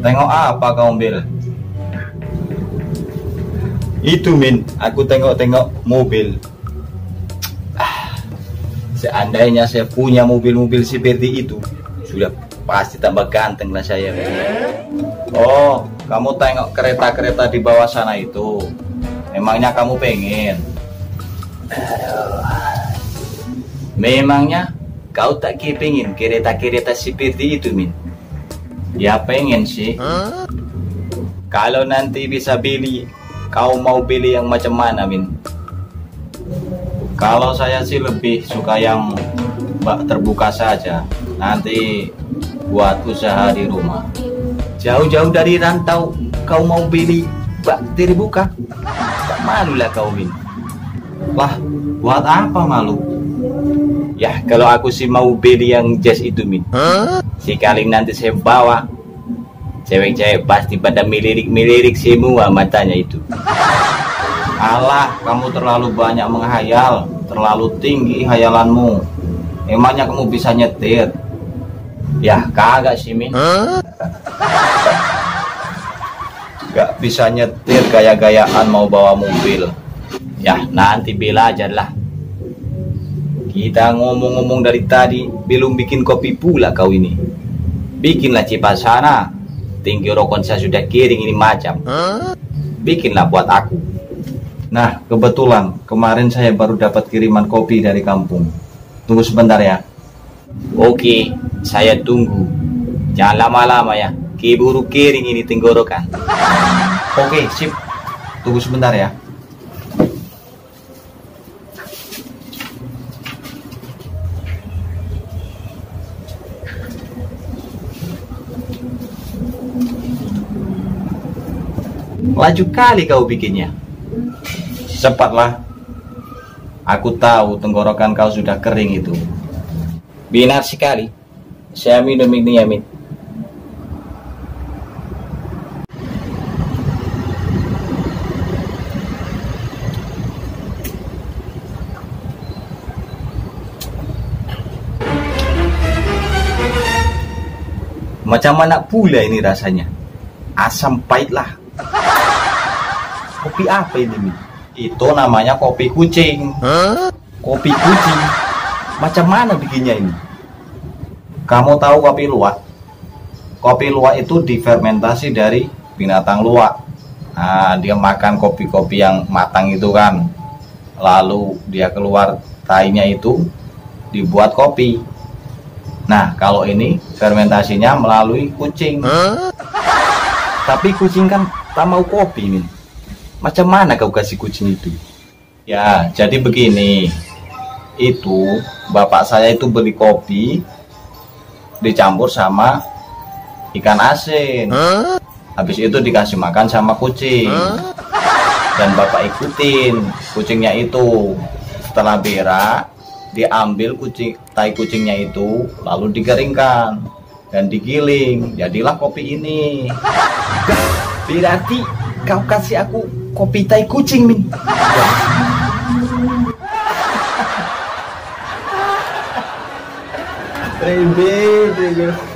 Tengok apa kau, Bil? Itu, Min, aku tengok-tengok mobil. Seandainya saya punya mobil-mobil seperti itu, sudah pasti tambah ganteng lah saya. Oh, kamu tengok kereta-kereta di bawah sana itu. Memangnya kamu pengen? Memangnya kau tak kepingin kereta-kereta seperti itu, Min? Ya pengen sih. Kalau nanti bisa beli, kau mau beli yang macam mana, Min? Kalau saya sih lebih suka yang terbuka saja. Nanti buat usaha di rumah. Jauh-jauh dari rantau, kau mau beli bak terbuka? Tak malu lah kau, Min. Lah, buat apa malu? Ya, kalau aku sih mau beli yang jazz itu, Min. Sekali nanti saya bawa, cewek-cewek pasti pada melirik-melirik semua matanya itu. Alah, kamu terlalu banyak menghayal, terlalu tinggi hayalanmu. Emangnya kamu bisa nyetir? Ya, kagak sih, Min. Gak bisa nyetir, gaya-gayaan mau bawa mobil. Ya, nanti belajar lah. Kita ngomong-ngomong dari tadi, belum bikin kopi pula kau ini. Bikinlah cepat sana. Tinggi rokok saya sudah kiring ini macam. Bikinlah buat aku. Nah, kebetulan kemarin saya baru dapat kiriman kopi dari kampung. Tunggu sebentar ya. Oke, saya tunggu. Jangan lama-lama ya. Keburu kiring ini tenggorokan. Oke, sip. Tunggu sebentar ya. Laju kali kau bikinnya. Cepatlah. Aku tahu tenggorokan kau sudah kering itu. Benar sekali. Saya minum ini ya, Min. Macam mana pula ini rasanya? Asam pahit lah. Kopi apa ini, Min? Itu namanya kopi kucing. Kopi kucing? Macam mana bikinnya ini? Kamu tahu kopi luwak? Kopi luwak itu difermentasi dari binatang luwak. Nah, dia makan kopi-kopi yang matang itu kan. Lalu dia keluar tainya itu dibuat kopi. Nah, kalau ini fermentasinya melalui kucing. Tapi kucing kan tak mau kopi, Min. Macam mana kau kasih kucing itu? Ya, jadi begini. Itu bapak saya itu beli kopi dicampur sama ikan asin. Habis itu dikasih makan sama kucing. Dan bapak ikutin kucingnya itu. Setelah berak, diambil tai kucingnya itu, lalu dikeringkan dan digiling. Jadilah kopi ini. Berarti kau kasih aku kopi tai kucing, Min. Rebe.